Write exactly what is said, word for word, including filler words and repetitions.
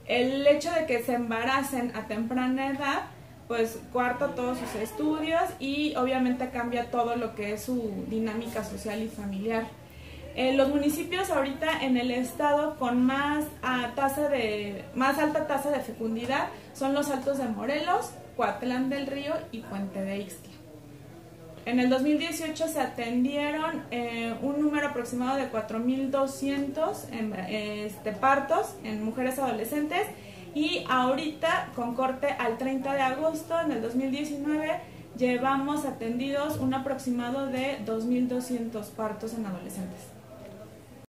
El hecho de que se embaracen a temprana edad, pues cuarta todos sus estudios y obviamente cambia todo lo que es su dinámica social y familiar. Eh, los municipios ahorita en el estado con más, a, tasa de, más alta tasa de fecundidad son los Altos de Morelos, Coatlán del Río y Puente de Ixtla. En el dos mil dieciocho se atendieron eh, un número aproximado de cuatro mil doscientos en, este, partos en mujeres adolescentes y ahorita, con corte al treinta de agosto en el dos mil diecinueve, llevamos atendidos un aproximado de dos mil doscientos partos en adolescentes.